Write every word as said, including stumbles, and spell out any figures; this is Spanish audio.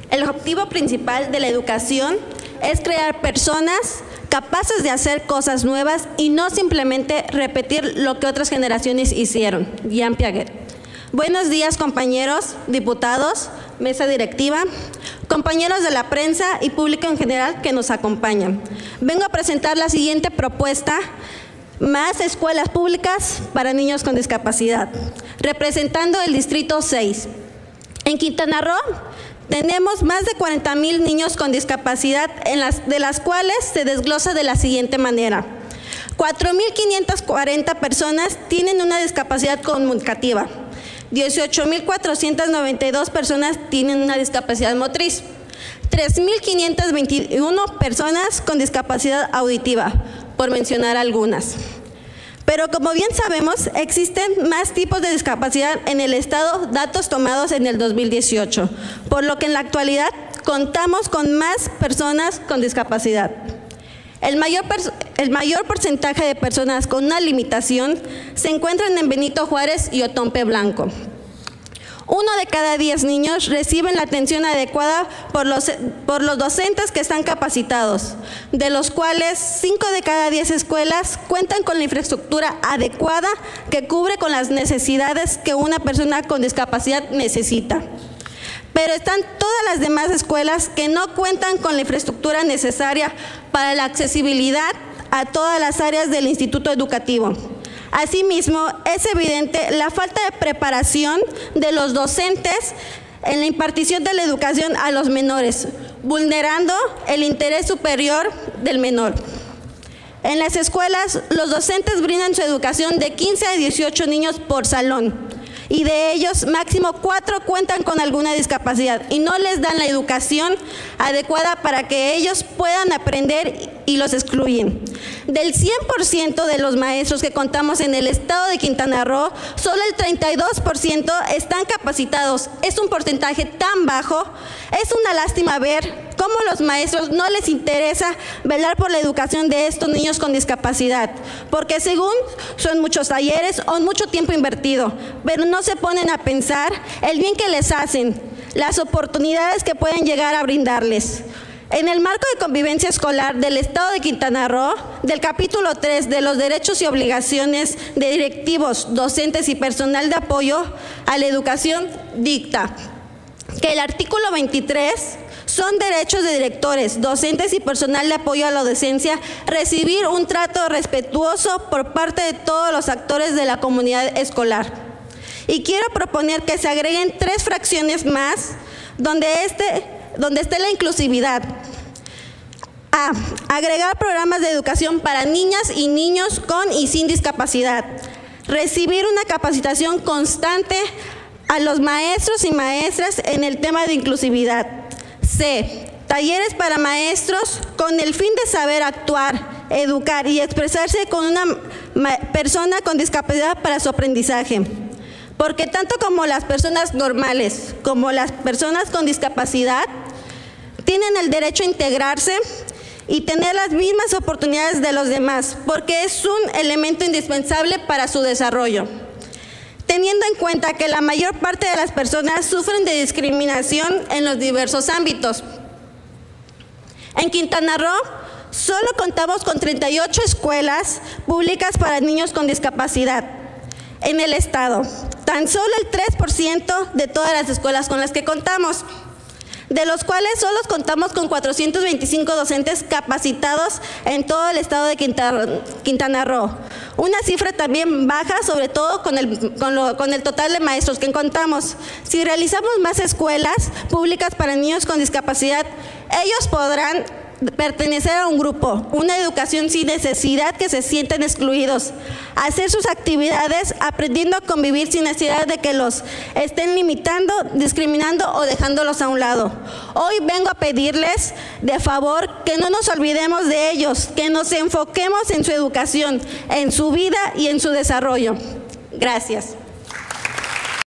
El objetivo principal de la educación es crear personas capaces de hacer cosas nuevas y no simplemente repetir lo que otras generaciones hicieron. Jean Piaget. Buenos días, compañeros, diputados, mesa directiva, compañeros de la prensa y público en general que nos acompañan. Vengo a presentar la siguiente propuesta: más escuelas públicas para niños con discapacidad, representando el Distrito seis. En Quintana Roo tenemos más de cuarenta mil niños con discapacidad, en las, de las cuales se desglosa de la siguiente manera. cuatro mil quinientas cuarenta personas tienen una discapacidad comunicativa, dieciocho mil cuatrocientas noventa y dos personas tienen una discapacidad motriz, tres mil quinientas veintiuno personas con discapacidad auditiva, por mencionar algunas. Pero como bien sabemos, existen más tipos de discapacidad en el estado, datos tomados en el dos mil dieciocho, por lo que en la actualidad contamos con más personas con discapacidad. El mayor, el mayor porcentaje de personas con una limitación se encuentran en Benito Juárez y Otompe Blanco. Uno de cada diez niños reciben la atención adecuada por los, por los docentes que están capacitados, de los cuales cinco de cada diez escuelas cuentan con la infraestructura adecuada que cubre con las necesidades que una persona con discapacidad necesita. Pero están todas las demás escuelas que no cuentan con la infraestructura necesaria para la accesibilidad a todas las áreas del instituto educativo. Asimismo, es evidente la falta de preparación de los docentes en la impartición de la educación a los menores, vulnerando el interés superior del menor. En las escuelas, los docentes brindan su educación de quince a dieciocho niños por salón, y de ellos máximo cuatro cuentan con alguna discapacidad y no les dan la educación adecuada para que ellos puedan aprender y los excluyen. Del cien por ciento de los maestros que contamos en el estado de Quintana Roo, solo el treinta y dos por ciento están capacitados. Es un porcentaje tan bajo. Es una lástima ver cómo a los maestros no les interesa velar por la educación de estos niños con discapacidad, porque según son muchos talleres o mucho tiempo invertido, pero no se ponen a pensar el bien que les hacen, las oportunidades que pueden llegar a brindarles. En el marco de convivencia escolar del estado de Quintana Roo, del capítulo tres de los derechos y obligaciones de directivos, docentes y personal de apoyo a la educación, dicta que el artículo veintitrés son derechos de directores, docentes y personal de apoyo a la docencia recibir un trato respetuoso por parte de todos los actores de la comunidad escolar. Y quiero proponer que se agreguen tres fracciones más donde, este, donde esté la inclusividad. A. Agregar programas de educación para niñas y niños con y sin discapacidad. Recibir una capacitación constante a los maestros y maestras en el tema de inclusividad. C. Talleres para maestros con el fin de saber actuar, educar y expresarse con una persona con discapacidad para su aprendizaje. Porque tanto como las personas normales como las personas con discapacidad tienen el derecho a integrarse y tener las mismas oportunidades de los demás, porque es un elemento indispensable para su desarrollo. Teniendo en cuenta que la mayor parte de las personas sufren de discriminación en los diversos ámbitos. En Quintana Roo solo contamos con treinta y ocho escuelas públicas para niños con discapacidad en el estado, tan solo el tres por ciento de todas las escuelas con las que contamos, de los cuales solo contamos con cuatrocientos veinticinco docentes capacitados en todo el estado de Quintana Roo. Una cifra también baja, sobre todo con el, con, lo, con el total de maestros que contamos. Si realizamos más escuelas públicas para niños con discapacidad, ellos podrán pertenecer a un grupo, una educación sin necesidad que se sienten excluidos, hacer sus actividades aprendiendo a convivir sin necesidad de que los estén limitando, discriminando o dejándolos a un lado. Hoy vengo a pedirles de favor que no nos olvidemos de ellos, que nos enfoquemos en su educación, en su vida y en su desarrollo. Gracias.